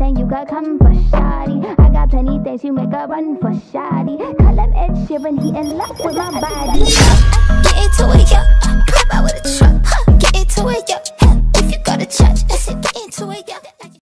anything you could come for, shawty. I got plenty things you make a run for, shawty. Call him Ed Sheeran, he in love with my body.